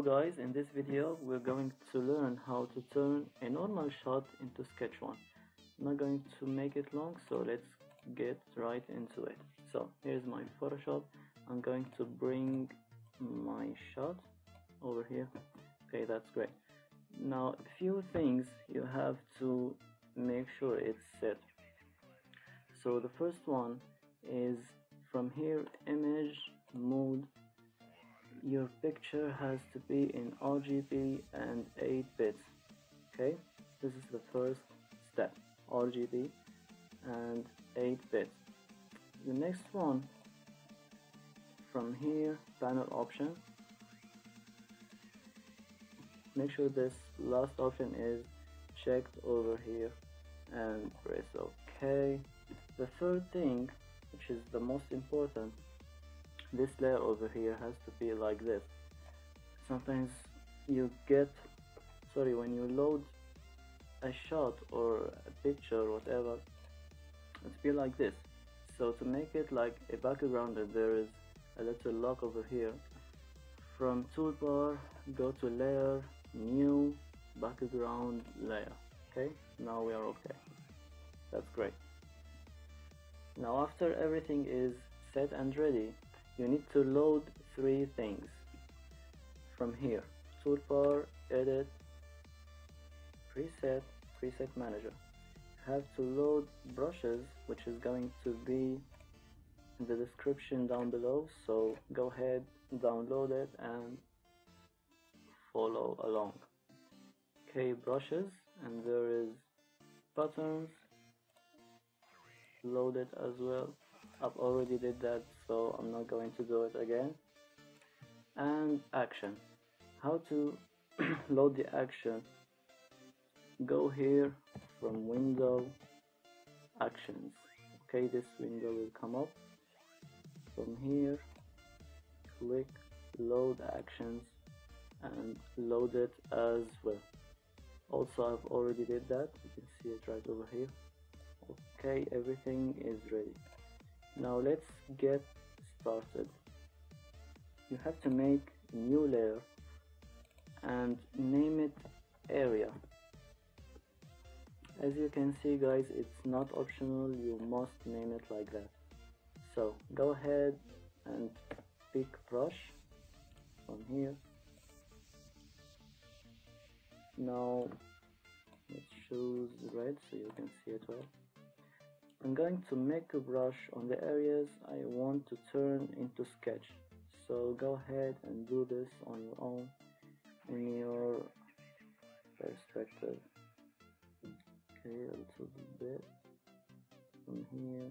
Hello guys, in this video we're going to learn how to turn a normal shot into sketch one. I'm not going to make it long, so let's get right into it. So here's my Photoshop. I'm going to bring my shot over here. Okay, that's great. Now a few things you have to make sure it's set. So the first one is from here, image mode. Your picture has to be in RGB and 8 bits. Okay, this is the first step, RGB and 8 bits. The next one, from here, panel option, make sure this last option is checked over here and press OK. The third thing, which is the most important, this layer over here has to be like this. Sometimes you get, when you load a shot or a picture or whatever, it's be like this. So to make it like a background, there is a little lock over here. From toolbar, go to layer, new, background layer. Okay, now we are okay. That's great. Now after everything is set and ready, you need to load 3 things from here: toolbar, edit, preset manager. You have to load brushes, which is going to be in the description down below, so go ahead, download it and follow along. Okay, brushes, and there is patterns, load it as well. I've already did that, so I'm not going to do it again. And action. How to load the action? Go here from window, actions. Okay, this window will come up. From here, click load actions and load it as well. Also, I've already did that. You can see it right over here. Okay, everything is ready. Now let's get started. You have to make a new layer and name it area. As you can see guys, it's not optional, you must name it like that. So go ahead and pick brush from here. Now let's choose red so you can see it well. I'm going to make a brush on the areas I want to turn into sketch. So go ahead and do this on your own, in your perspective. Okay, a little bit from here.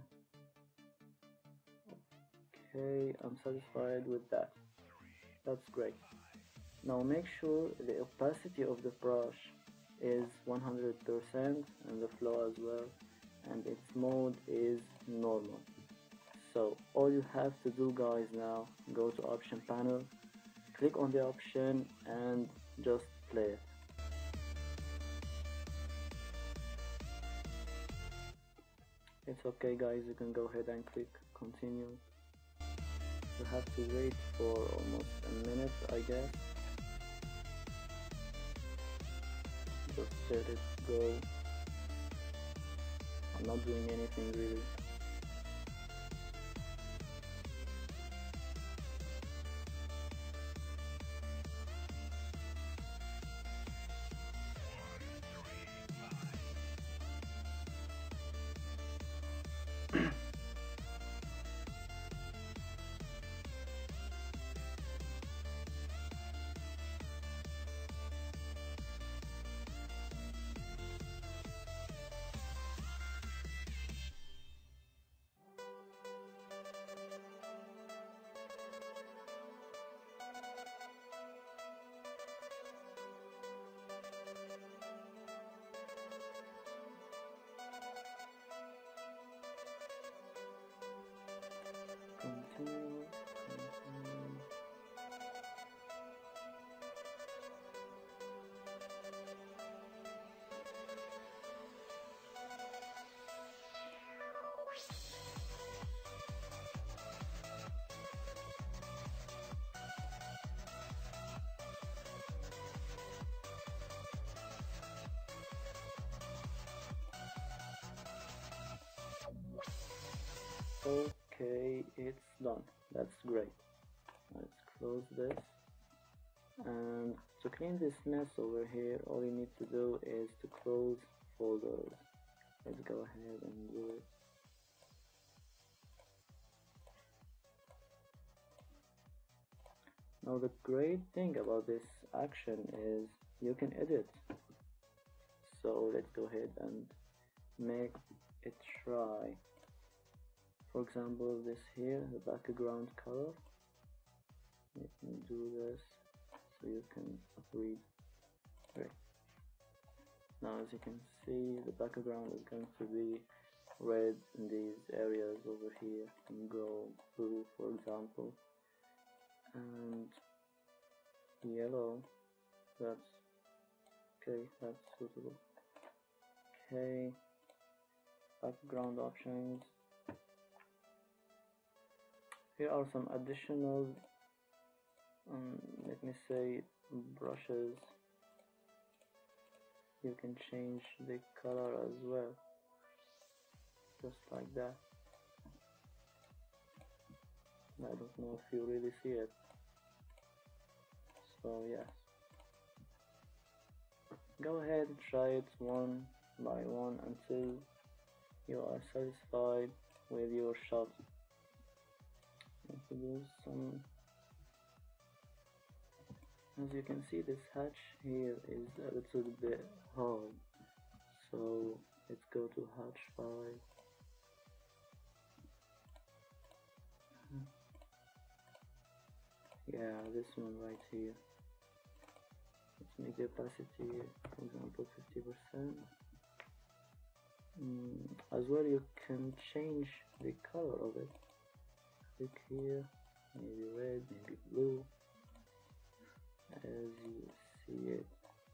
Okay, I'm satisfied with that. That's great. Now make sure the opacity of the brush is 100% and the flow as well, and its mode is normal. So all you have to do guys now, go to option panel, click on the option and just play it. It's okay guys, you can go ahead and click continue. You have to wait for almost a minute, I guess. Just let it go. I'm not doing anything really. Okay, it's done. That's great. Let's close this. And to clean this mess over here, all you need to do is to close folders. Let's go ahead and do it. Now the great thing about this action is you can edit. So let's go ahead and make it try. For example, this here, the background color. You can do this so you can read. Great. Now as you can see, the background is going to be red in these areas over here, and go blue for example, and yellow. That's okay, that's suitable. Okay, background options. Here are some additional let me say brushes. You can change the color as well, just like that. I don't know if you really see it. So yes, go ahead and try it one by one until you are satisfied with your shot. Introduce some. As you can see, this hatch here is a little bit hard, so let's go to hatch 5. Yeah, this one right here. Let's make the opacity, for example, 50%. As well, you can change the color of it. Click here, maybe red, maybe blue. As you see it,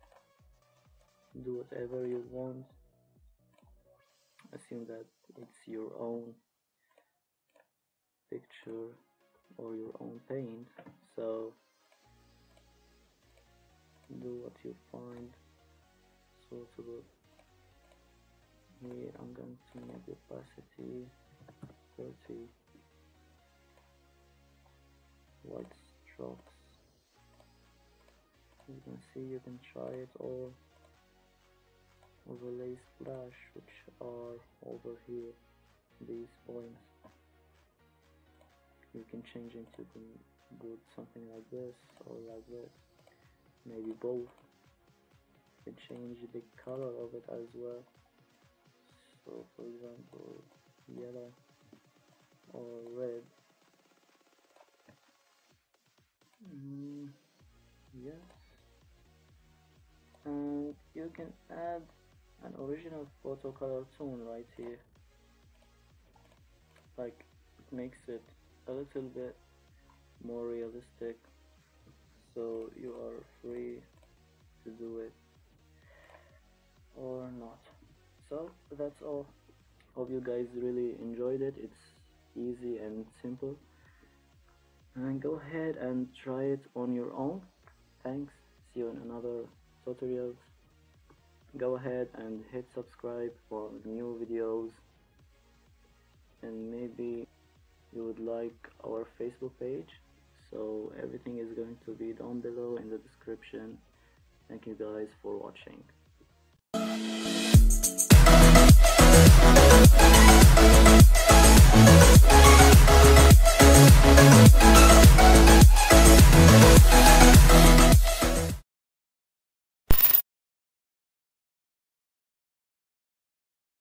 do whatever you want. Assume that it's your own picture or your own paint, so do what you find suitable. Here I'm going to make the opacity 30, white strokes. You can see, you can try it all. Overlay splash, which are over here, these points. You can change into good something like this or like this, maybe both. You can change the color of it as well. So for example, yellow or red. Yes. And you can add an original photo color tone right here. Like, it makes it a little bit more realistic, so you are free to do it or not. So that's all. Hope you guys really enjoyed it. It's easy and simple, and go ahead and try it on your own. Thanks. See you in another tutorials. Go ahead and hit subscribe for new videos, and maybe you would like our Facebook page, so everything is going to be down below in the description. Thank you guys for watching.